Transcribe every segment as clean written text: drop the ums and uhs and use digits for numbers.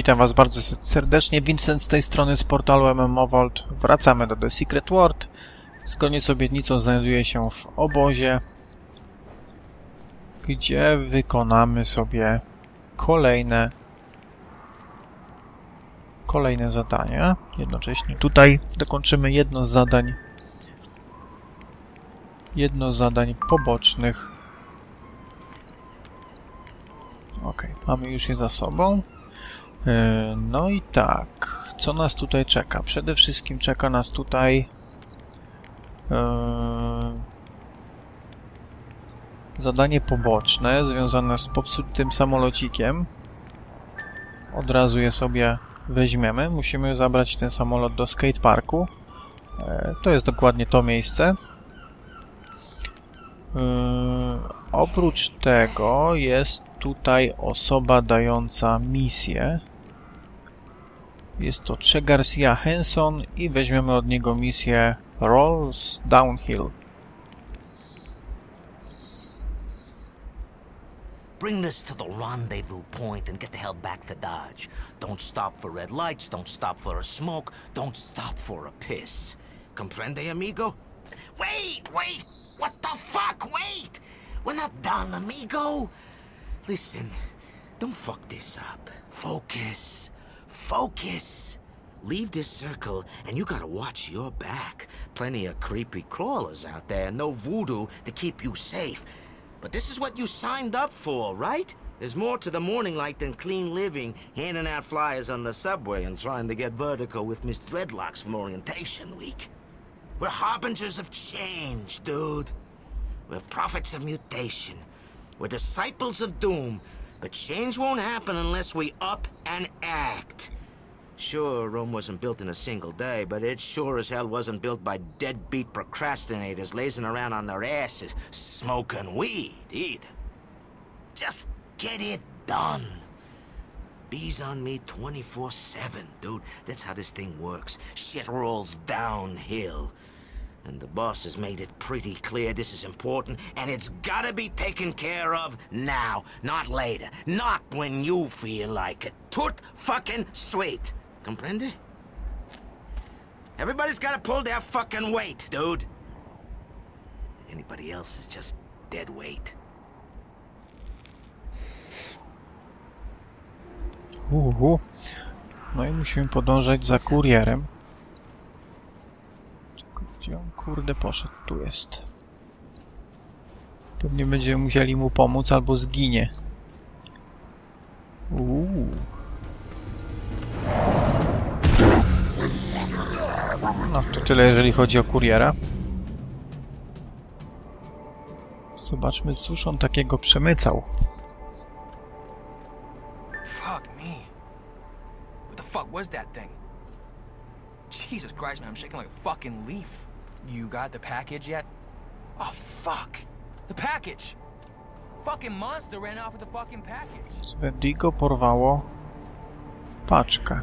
Witam Was bardzo serdecznie. Vincent z tej strony z portalu MMO Vault. Wracamy do The Secret World. Zgodnie z obietnicą znajduję się w obozie, gdzie wykonamy sobie kolejne zadania. Jednocześnie tutaj dokończymy jedno z zadań pobocznych. Ok, mamy już je za sobą. No i tak, co nas tutaj czeka? Przede wszystkim czeka nas tutaj zadanie poboczne związane z popsutym samolocikiem. Od razu je sobie weźmiemy. Musimy zabrać ten samolot do skateparku. To jest dokładnie to miejsce. Oprócz tego jest tutaj osoba dająca misję. Jest to Che Garcia Henson i weźmiemy od niego misję Rolls Downhill. Bring this to the rendezvous point and get the hell back to Dodge. Don't stop for red lights, don't stop for a smoke, don't stop for a piss. Comprende, amigo? Wait! What the fuck? Wait! We're not done, amigo! Listen, don't fuck this up. Focus. Leave this circle, and you gotta watch your back. Plenty of creepy crawlers out there, no voodoo to keep you safe. But this is what you signed up for, right? There's more to the morning light than clean living, handing out flyers on the subway and trying to get vertical with Miss Dreadlocks from orientation week. We're harbingers of change, dude. We're prophets of mutation. We're disciples of doom. But change won't happen unless we up and act. Sure, Rome wasn't built in a single day, but it sure as hell wasn't built by deadbeat procrastinators lazing around on their asses, smoking weed, either. Just get it done. Bees on me 24/7, dude. That's how this thing works. Shit rolls downhill. And the boss has made it pretty clear this is important, and it's gotta be taken care of now, not later. Not when you feel like it. Tut fucking sweet. Comprende? Everybody's gotta pull their fucking weight, dude. Anybody else is just dead weight. No i musimy podążać za kurierem. Gdzie on kurde poszedł? Tu jest. Pewnie będziemy musieli mu pomóc albo zginie. No to tyle, jeżeli chodzi o kuriera. Zobaczmy, cóż on takiego przemycał. Fuck me. What the fuck was that thing? Jesus Christ, man, I'm shaking like a fucking leaf. You got the package yet? Oh, fuck. The package! Fucking monster ran off with the fucking package. Z Wendigo porwało paczkę.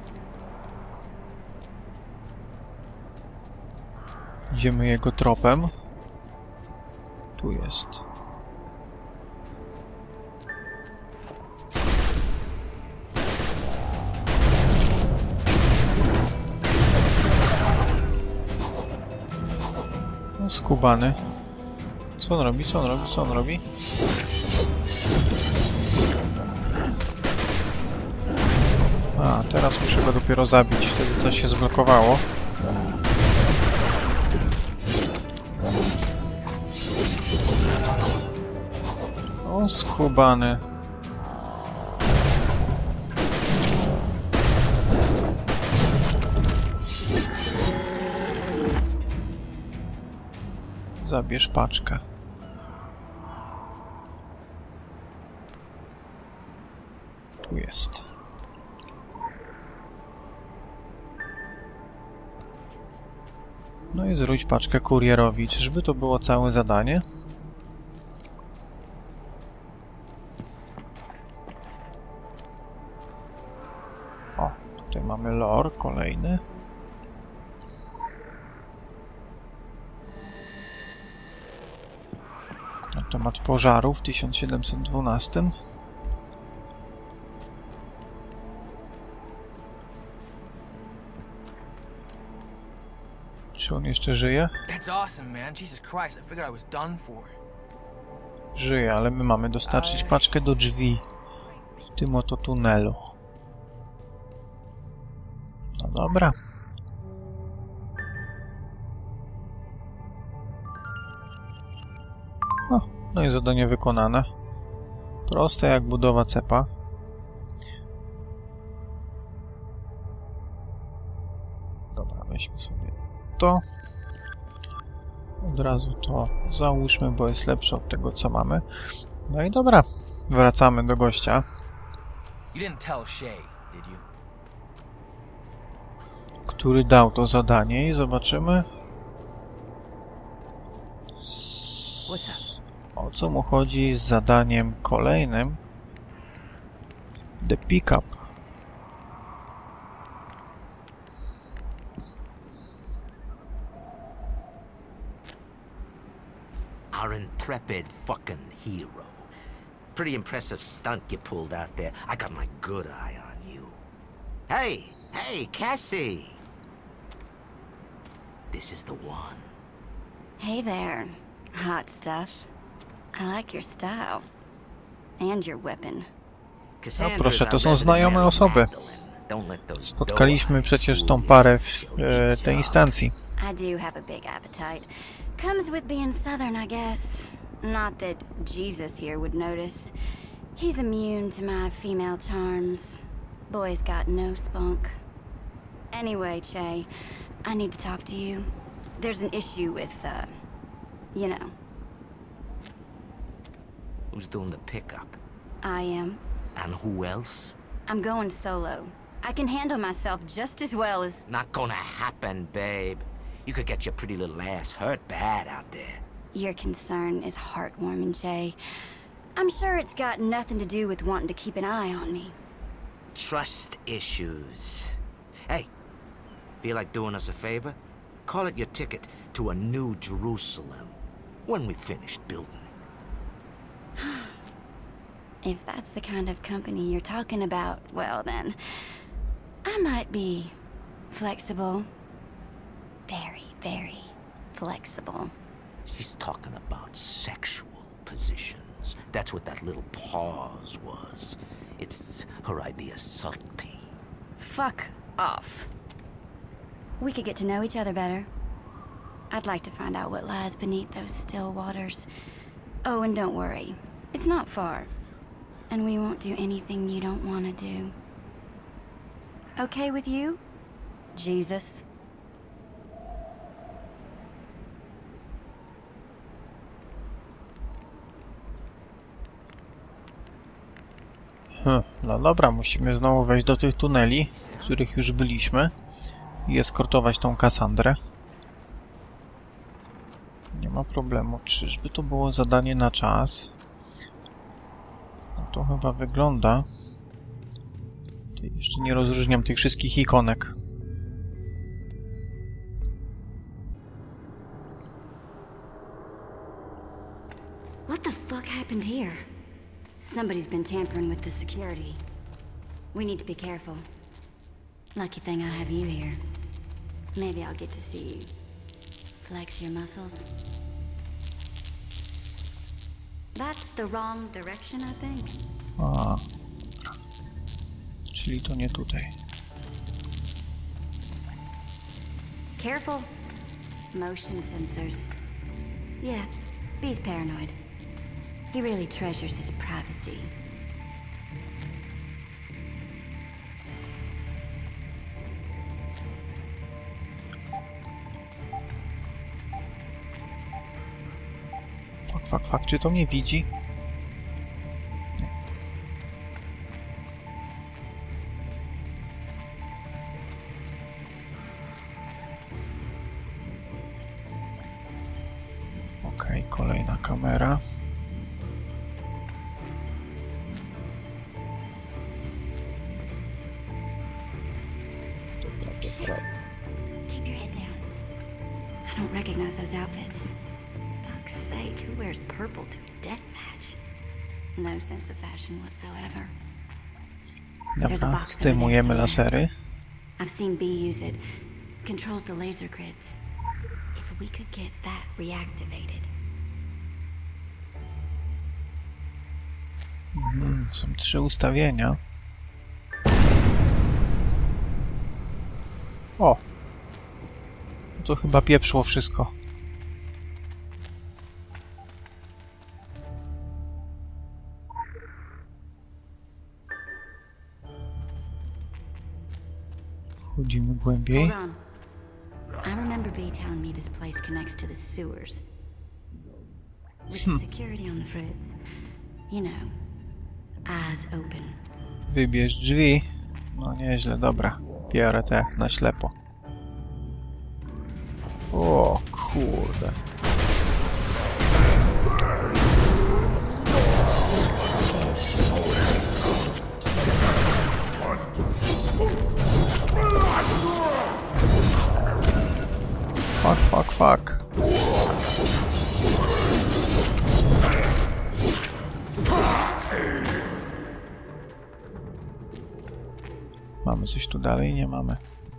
Idziemy jego tropem. Tu jest. No, skubany. Co on robi? A, teraz muszę go dopiero zabić. Wtedy coś się zblokowało. O, skubany. Zabierz paczkę. Tu jest. No i zwróć paczkę kurierowi. Czyżby to było całe zadanie? O, tutaj mamy lore kolejny. Na temat pożaru w 1712. Czy on jeszcze żyje? That's awesome, man. Jesus Christ, I figured I was done for. Żyje, ale my mamy dostarczyć paczkę do drzwi w tym oto tunelu. No dobra. No i zadanie wykonane. Proste jak budowa cepa. Dobra, weźmy sobie to. Od razu to załóżmy, bo jest lepsze od tego, co mamy. No i dobra, wracamy do gościa. You didn't tell Shay, did you? Który dał to zadanie i zobaczymy, What's up? o co mu chodzi z zadaniem kolejnym. The Pickup. Our intrepid fucking hero. Pretty impressive stunt you pulled out there. I got my good eye on you. Hey, Cassie! This is the one. Hey there, hot stuff. I like your style. And your weapon. No proszę, to są znajome osoby. Spotkaliśmy przecież tą parę w tej instancji. I do have a big appetite. Comes with being southern, I guess. Not that Jesus here would notice. He's immune to my female charms. Boy's got no spunk. Anyway, Che, I need to talk to you. There's an issue with, you know. Who's doing the pickup? I am. And who else? I'm going solo. I can handle myself just as well as... Not gonna happen, babe. You could get your pretty little ass hurt bad out there. Your concern is heartwarming, Jay. I'm sure it's got nothing to do with wanting to keep an eye on me. Trust issues. Hey, feel like doing us a favor? Call it your ticket to a new Jerusalem when we finished building. If that's the kind of company you're talking about, well then, I might be flexible. Very, very flexible. She's talking about sexual positions. That's what that little pause was. It's her idea of subtlety. Fuck off. We could get to know each other better. I'd like to find out what lies beneath those still waters. Oh, and don't worry. It's not far. And we won't do anything you don't want to do. Okay with you, Jesus? No dobra, musimy znowu wejść do tych tuneli, w których już byliśmy i eskortować tą Kassandrę. Nie ma problemu. Czyżby to było zadanie na czas? No to chyba wygląda. Tutaj jeszcze nie rozróżniam tych wszystkich ikonek. What the fuck happened here? Somebody's been tampering with the security. We need to be careful. Lucky thing I have you here. Maybe I'll get to see you flex your muscles. That's the wrong direction, I think. A, czyli to nie tutaj. Careful. Motion sensors. Yeah, B's paranoid. He really treasures his privacy. Fuck, czy to mnie widzi? Nie. Okej, kolejna kamera. Keep your head down. I don't recognize those outfits. Fuck's sake, who wears purple to a death match? No sense of fashion whatsoever. Dobra, zdejmujemy lasery. I've seen B use it. Controls the laser grids. we could get that reactivated. Są 3 ustawienia. O! To chyba pieprzło wszystko. Wchodzimy głębiej. Hold on. I remember B telling me this place connects to the sewers. With the security on the fritz. You know, eyes open. Wybierz drzwi. No nieźle, dobra. Biorę te na ślepo. O kurde. Fuck. Mamy coś tu dalej? Nie mamy.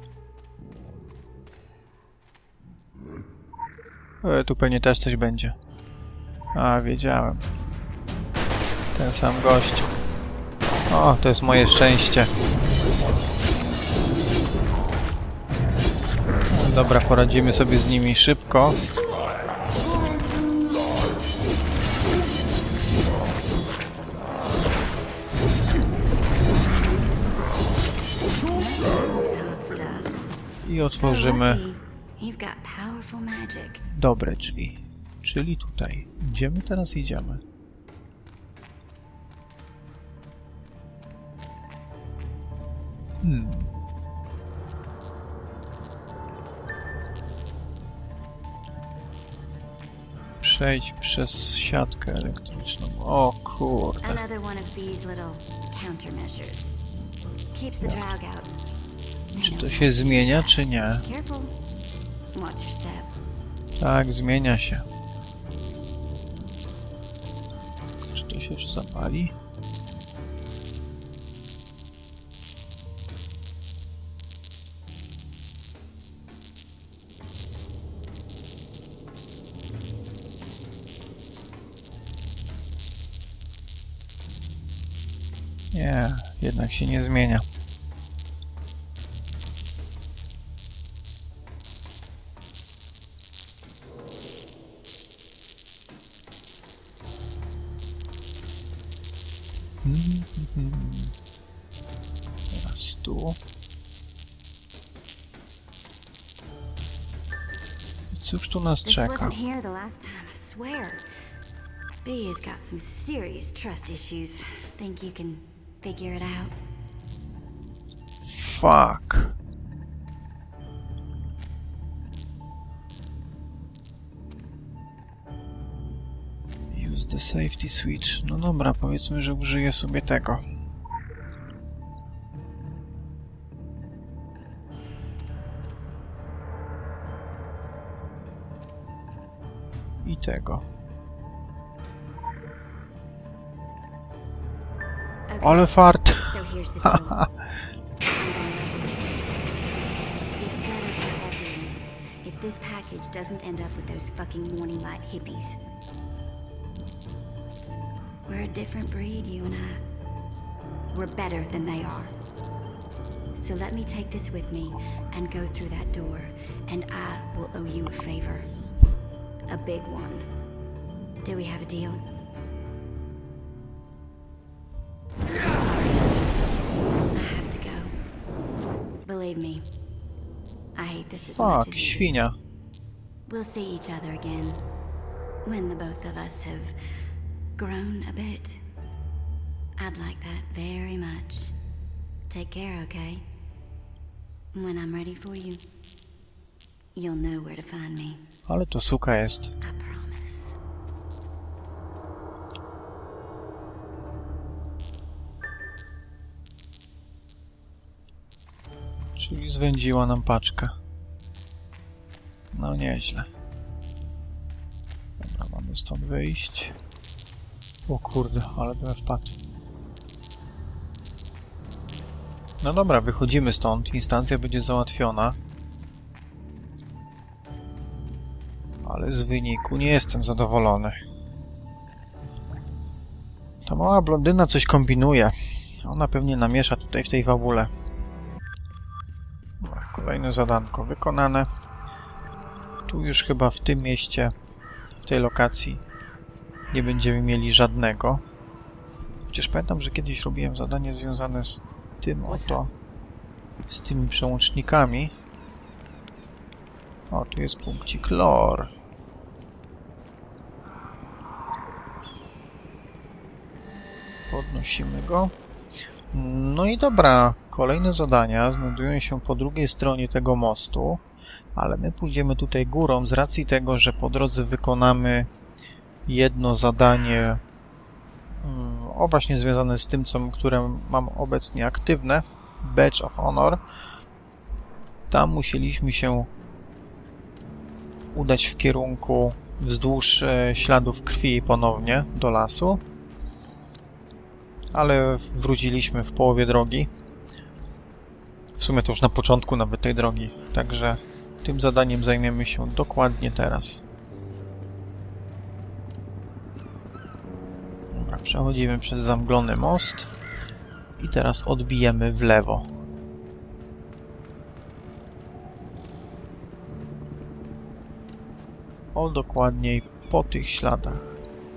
Tu pewnie też coś będzie. A, wiedziałem. Ten sam gość. O, to jest moje szczęście. Dobra, poradzimy sobie z nimi szybko. I otworzymy dobre drzwi. Czyli tutaj. Gdzie my teraz idziemy? Przejdź przez siatkę elektryczną. O kurde. Czy to się zmienia, czy nie? Tak, zmienia się. Czy to się już zapali? Nie, jednak się nie zmienia. Teraz tu. Cóż tu nas czeka? B has got some serious trust issues. Think you can figure it out? Fuck. Use the safety switch. No dobra, powiedzmy, że użyję sobie tego. I tego. Ale fart! Haha. If this package doesn't end up with those fucking morning light hippies. We're a different breed, you and I. We're better than they are. So let me take this with me and go through that door, and I will owe you a favor. A big one. Do we have a deal? Believe me, I hate this as much as you do. Świnia. We'll see each other again when the both of us have grown a bit. I'd like that very much. Take care, okay? When I'm ready for you, you'll know where to find me. Ale to suka jest. I promise. Czyli zwędziła nam paczkę. No nieźle. Dobra, mamy stąd wyjść. O kurde, ale bym wpadł. No dobra, wychodzimy stąd. Instancja będzie załatwiona. Ale z wyniku nie jestem zadowolony. Ta mała blondyna coś kombinuje. Ona pewnie namiesza tutaj w tej fabule. Kolejne zadanko wykonane. Tu już chyba w tym mieście, w tej lokacji nie będziemy mieli żadnego. Chociaż pamiętam, że kiedyś robiłem zadanie związane z tym oto, z tymi przełącznikami. O, tu jest punkcik lore. Podnosimy go. No i dobra, kolejne zadania znajdują się po drugiej stronie tego mostu, ale my pójdziemy tutaj górą z racji tego, że po drodze wykonamy jedno zadanie właśnie związane z tym, które mam obecnie aktywne, Badge of Honor. Tam musieliśmy się udać w kierunku wzdłuż śladów krwi ponownie do lasu, ale wróciliśmy w połowie drogi. W sumie to już na początku nawet tej drogi, także tym zadaniem zajmiemy się dokładnie teraz. Dobra, przechodzimy przez zamglony most i teraz odbijemy w lewo. O, dokładniej po tych śladach.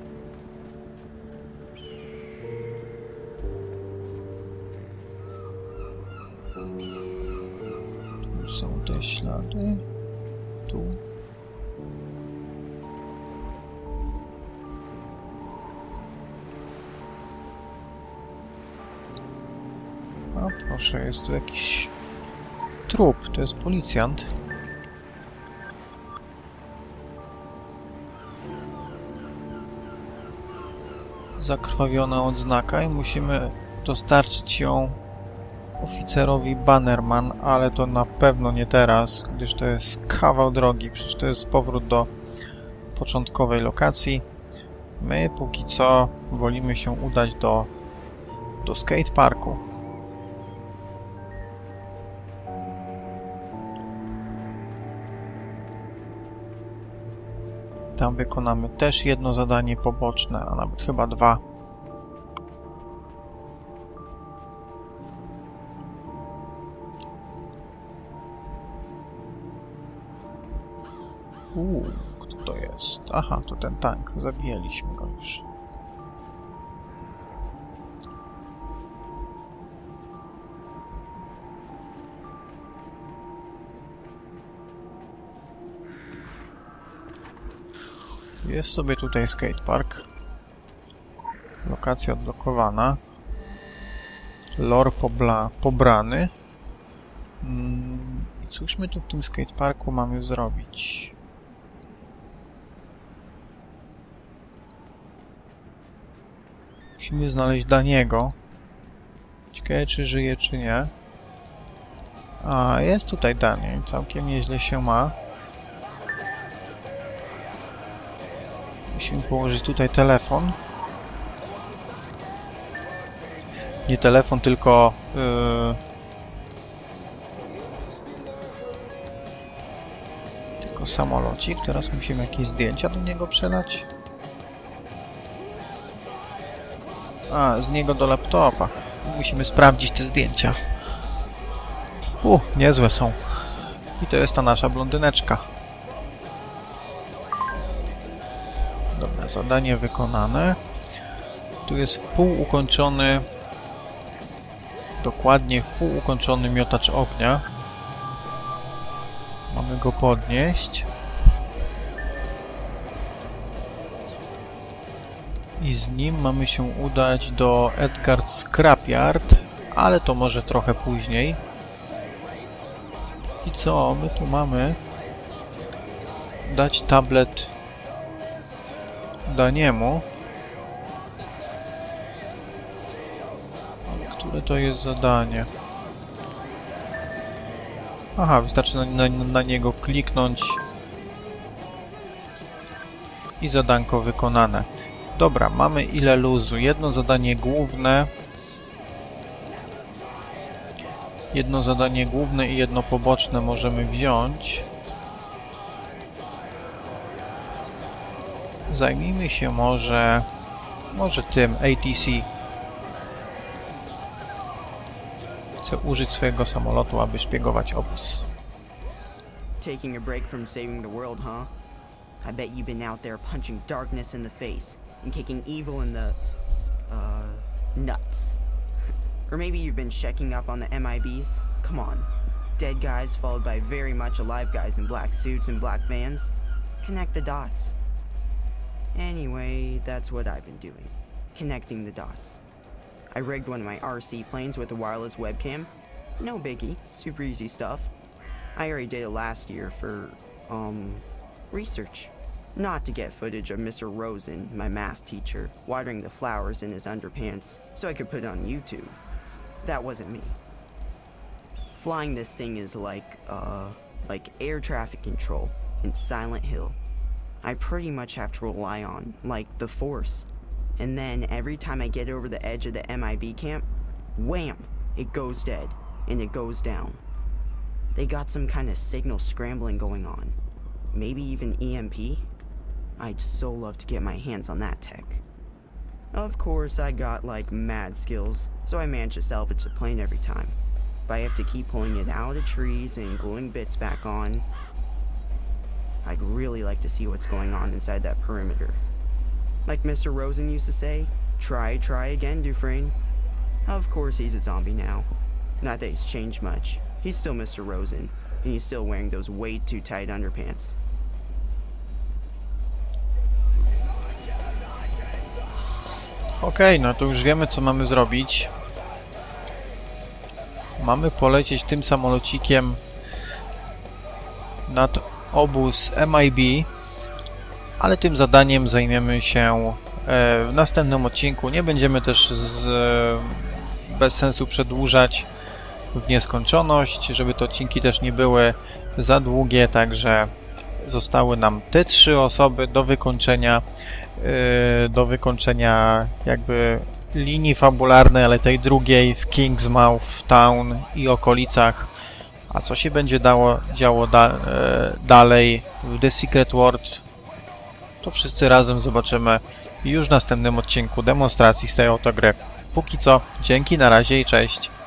Tu są te ślady. Tu. A proszę, jest tu jakiś trup. To jest policjant. Zakrwawiona odznaka i musimy dostarczyć ją oficerowi Bannerman, ale to na pewno nie teraz, gdyż to jest kawał drogi, przecież to jest powrót do początkowej lokacji. My póki co wolimy się udać do skateparku. Tam wykonamy też jedno zadanie poboczne, a nawet chyba dwa. Kto to jest? Aha, to ten tank. Zabijaliśmy go już. Jest sobie tutaj skatepark. Lokacja odblokowana. Lore pobrany. I cóż my tu w tym skateparku mamy zrobić? Musimy znaleźć Daniego. Ciekawe, czy żyje, czy nie. A, jest tutaj Dani. Całkiem nieźle się ma. Musimy położyć tutaj telefon. Nie telefon, tylko tylko samolocik. Teraz musimy jakieś zdjęcia do niego przelać. A, z niego do laptopa. Musimy sprawdzić te zdjęcia. Niezłe są. I to jest ta nasza blondyneczka. Dobra, zadanie wykonane. Tu jest wpółukończony, dokładnie wpółukończony miotacz ognia. Mamy go podnieść. I z nim mamy się udać do Edgard Scrapyard, ale to może trochę później. I co? My tu mamy dać tablet Daniemu. Ale które to jest zadanie? Aha, wystarczy na niego kliknąć i zadanko wykonane. Dobra, mamy ile luzu? Jedno zadanie główne. Jedno zadanie główne i jedno poboczne możemy wziąć. Zajmijmy się może tym ATC. Chcę użyć swojego samolotu, aby szpiegować obóz. Taking a break from saving the world, huh? I bet you've been out there punching darkness in the face and kicking evil in the, nuts. Or maybe you've been checking up on the MIBs? Come on. Dead guys followed by very much alive guys in black suits and black vans? Connect the dots. Anyway, that's what I've been doing. Connecting the dots. I rigged one of my RC planes with a wireless webcam. No biggie, super easy stuff. I already did it last year for, research. Not to get footage of Mr. Rosen, my math teacher, watering the flowers in his underpants so I could put it on YouTube. That wasn't me. Flying this thing is like air traffic control in Silent Hill. I pretty much have to rely on, like, the Force. And then every time I get over the edge of the MIB camp, wham! It goes dead, and it goes down. They got some kind of signal scrambling going on. Maybe even EMP? I'd so love to get my hands on that tech. Of course, I got, like, mad skills, so I managed to salvage the plane every time. But I have to keep pulling it out of trees and gluing bits back on. I'd really like to see what's going on inside that perimeter. Like Mr. Rosen used to say, try again, Dufresne. Of course he's a zombie now. Not that he's changed much. He's still Mr. Rosen, and he's still wearing those way too tight underpants. Okej, no to już wiemy, co mamy zrobić. Mamy polecieć tym samolocikiem nad obóz MIB, ale tym zadaniem zajmiemy się w następnym odcinku. Nie będziemy też bez sensu przedłużać w nieskończoność, żeby te odcinki też nie były za długie, także zostały nam te 3 osoby do wykończenia jakby linii fabularnej, ale tej drugiej w Kingsmouth Town i okolicach. A co się będzie działo dalej w The Secret World, to wszyscy razem zobaczymy już w następnym odcinku demonstracji z tej oto gry. Póki co, dzięki, na razie i cześć.